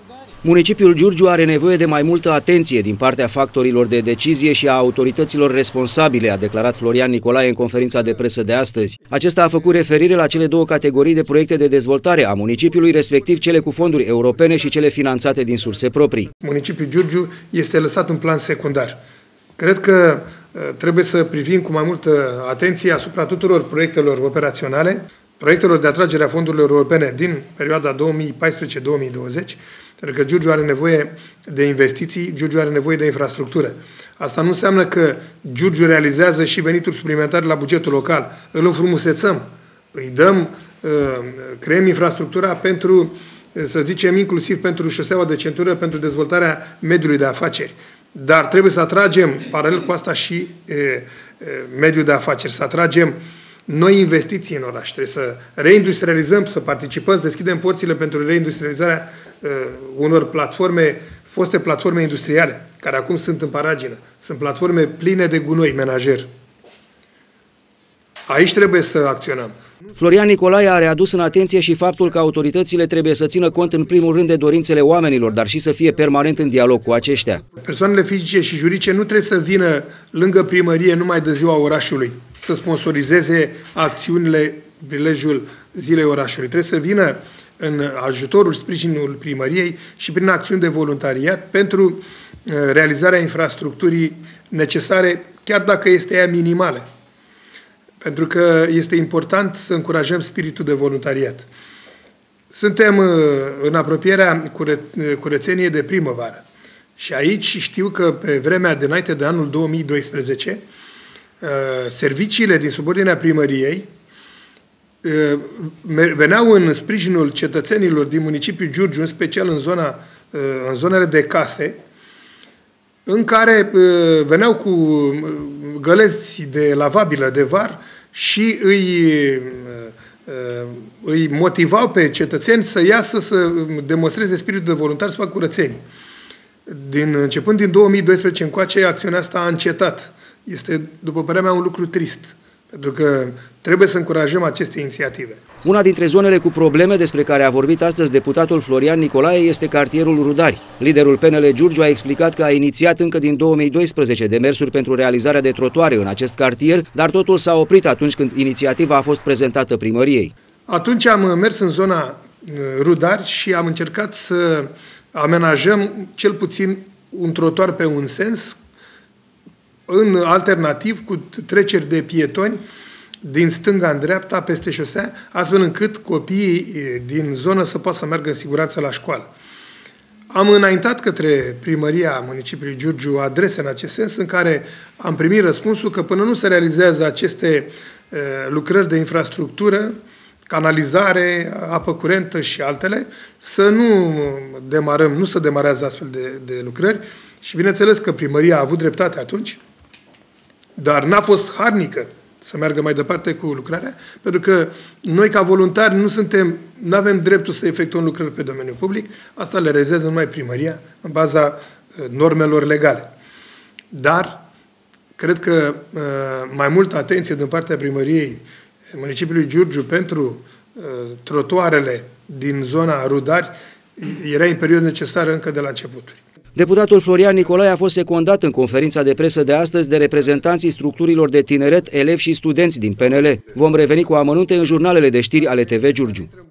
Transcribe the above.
Municipiul Giurgiu are nevoie de mai multă atenție din partea factorilor de decizie și a autorităților responsabile, a declarat Florian Nicolae în conferința de presă de astăzi. Acesta a făcut referire la cele două categorii de proiecte de dezvoltare a municipiului, respectiv cele cu fonduri europene și cele finanțate din surse proprii. Municipiul Giurgiu este lăsat în plan secundar. Cred că trebuie să privim cu mai multă atenție asupra tuturor proiectelor operaționale, proiectelor de atragere a fondurilor europene din perioada 2014-2020, pentru că Giurgiu are nevoie de investiții, Giurgiu are nevoie de infrastructură. Asta nu înseamnă că Giurgiu realizează și venituri suplimentare la bugetul local. Îl înfrumusețăm, îi dăm, creăm infrastructura pentru, să zicem, inclusiv pentru șoseaua de centură, pentru dezvoltarea mediului de afaceri. Dar trebuie să atragem, paralel cu asta, și mediul de afaceri, să atragem noi investiții în oraș. Trebuie să reindustrializăm, să participăm, să deschidem porțile pentru reindustrializarea unor platforme, foste platforme industriale, care acum sunt în paragină. Sunt platforme pline de gunoi menajer. Aici trebuie să acționăm. Florian Nicolae a readus în atenție și faptul că autoritățile trebuie să țină cont în primul rând de dorințele oamenilor, dar și să fie permanent în dialog cu aceștia. Persoanele fizice și juridice nu trebuie să vină lângă primărie numai de ziua orașului, să sponsorizeze acțiunile, prilejul zilei orașului. Trebuie să vină în ajutorul, sprijinul primăriei și prin acțiuni de voluntariat pentru realizarea infrastructurii necesare, chiar dacă este ea minimală. Pentru că este important să încurajăm spiritul de voluntariat. Suntem în apropierea curățeniei de primăvară. Și aici știu că pe vremea dinainte de anul 2012, serviciile din subordinea primăriei veneau în sprijinul cetățenilor din municipiul Giurgiu, în special în zonele de case, în care veneau cu găleți de lavabilă de var și îi motivau pe cetățeni să iasă să demonstreze spiritul de voluntar, să facă curățenii. Începând din 2012 încoace, acțiunea asta a încetat. Este, după părerea mea, un lucru trist, pentru că trebuie să încurajăm aceste inițiative. Una dintre zonele cu probleme despre care a vorbit astăzi deputatul Florian Nicolae este cartierul Rudari. Liderul PNL Giurgiu a explicat că a inițiat încă din 2012 demersuri pentru realizarea de trotuare în acest cartier, dar totul s-a oprit atunci când inițiativa a fost prezentată primăriei. Atunci am mers în zona Rudari și am încercat să amenajăm cel puțin un trotuar pe un sens, în alternativ cu treceri de pietoni din stânga în dreapta, peste șosea, astfel încât copiii din zonă să poată să meargă în siguranță la școală. Am înaintat către primăria municipiului Giurgiu adrese în acest sens, în care am primit răspunsul că până nu se realizează aceste lucrări de infrastructură, canalizare, apă curentă și altele, să nu demarăm, nu se demarează astfel de lucrări și bineînțeles că primăria a avut dreptate atunci, dar n-a fost harnică să meargă mai departe cu lucrarea, pentru că noi, ca voluntari, nu avem dreptul să efectuăm lucrări pe domeniul public, asta le realizează numai primăria, în baza normelor legale. Dar, cred că mai multă atenție din partea primăriei municipiului Giurgiu pentru trotuarele din zona Rudari era imperios necesară încă de la începuturi. Deputatul Florian Nicolae a fost secundat în conferința de presă de astăzi de reprezentanții structurilor de tineret, elevi și studenți din PNL. Vom reveni cu amănunte în jurnalele de știri ale TV Giurgiu.